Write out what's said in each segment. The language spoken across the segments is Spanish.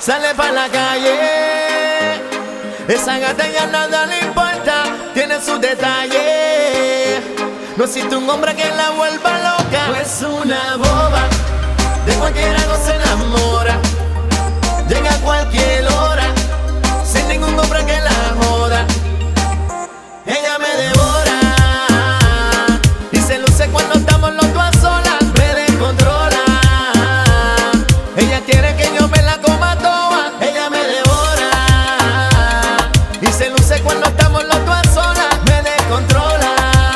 sale pa' la calle. Esa gata ya nada le importa, tiene sus detalles. No existe un hombre que la vuelva loca. No es una boba, de cualquiera no se enamora. Llega a cualquier hora, sin ningún hombre que la joda. Ella me devora y se luce cuando estamos los dos a solas. Me descontrola, ella quiere que yo me la coma toda. Ella me devora y se luce cuando estamos los dos a solas. Me descontrola,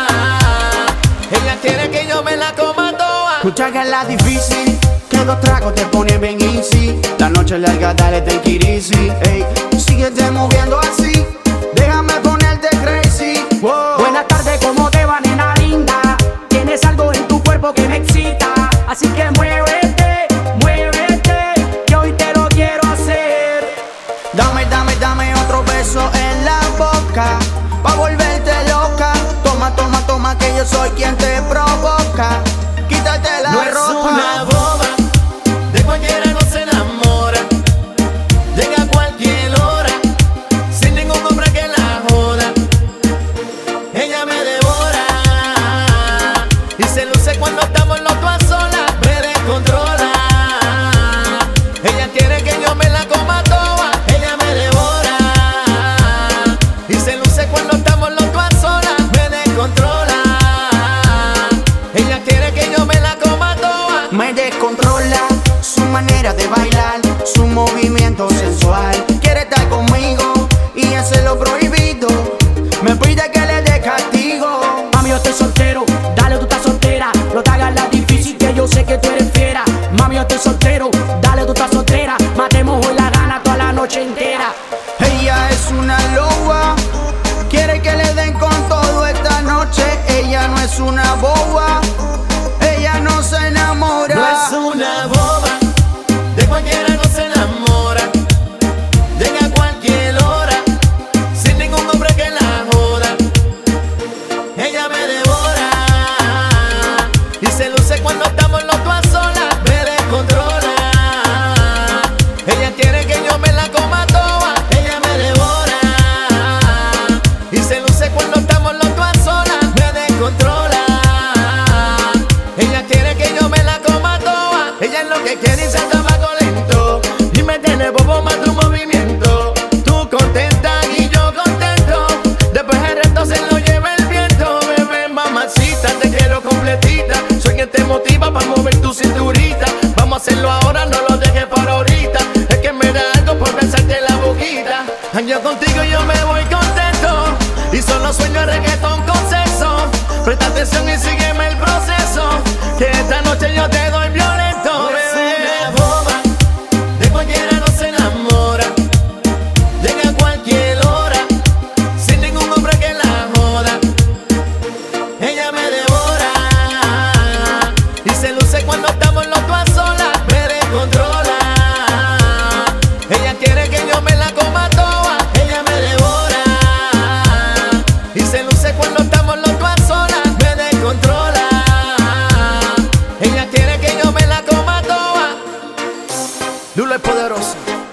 ella quiere que yo me la coma toda. Escucha que es la difícil, que 2 tragos te ponen bien easy. La noche larga, dale take it easy. Ey, síguete moviendo así, déjame ponerte crazy. Wow. Buenas tardes, ¿cómo te va, nena linda? Tienes algo en tu cuerpo que me excita, así que muévete, muévete, que hoy te lo quiero hacer. Dame, dame, dame otro beso en la boca, pa' volverte loca. Toma, toma, toma, que yo soy quien te provoca. Quítate la no ropa. Es una boba, de cualquiera no se enamora. Llega a cualquier hora, sin ningún hombre que la joda. Ella me devora y se luce cuando estamos los dos a solas. Me descontrola, ella quiere que yo me la coma toda. Ella me devora y se luce cuando estamos los dos a solas. Me descontrola, ella quiere que yo me la coma toda. Me descontrola su manera de bailar, su movimiento sensual. Quiere estar conmigo y hacer lo prohibido. Me pide que le dé castigo. Mami, yo estoy soltero, dale, tú estás soltera. No te hagas la difícil, que yo sé que tú eres fiera. Mami, yo estoy soltero, dale, tú estás soltera. Matemos hoy la gana toda la noche entera. Ella es una loba, quiere que le den con todo esta noche. Ella no es una boba, ella no se enamora. No es una boba, de cualquiera no se enamora. Llega a cualquier hora, sin ningún hombre que la joda. Ella me devora y se luce cuando estamos los dos a solas. Me descontrola, ella quiere que yo me la coma toda. Ella me devora y se luce cuando estamos los dos a solas. Me descontrola, ella quiere que yo me la coma toda. Ella es lo que quiere y se tabaco lento, y me tiene bobo más tu movimiento. Tú contenta y yo contento, después el resto se lo lleva el viento. Bebé, mamacita, te quiero completita. Soy quien te motiva para mover tu cinturita. Vamos a hacerlo ahora, no lo dejes para ahorita. Es que me da algo por besarte la boquita. Yo contigo yo me voy contento, y solo sueño reggaetón con sexo. Presta atención y sígueme el proceso, que esta noche yo te doy violento. No es una boba, de cualquiera no se enamora. Llega a cualquier hora, sin ningún hombre que la joda. Ella me devora y se luce cuando estamos los dos a solas. Me descontrola, ella quiere que yo me la coma toda. Ella me devora y se luce cuando estamos los dos a solas. Me descontrola, ella quiere que yo me la coma toda. Lulo es poderoso.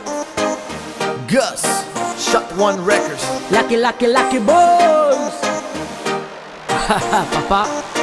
Gus, Shot One Records. Lucky, lucky, lucky boys. Papá.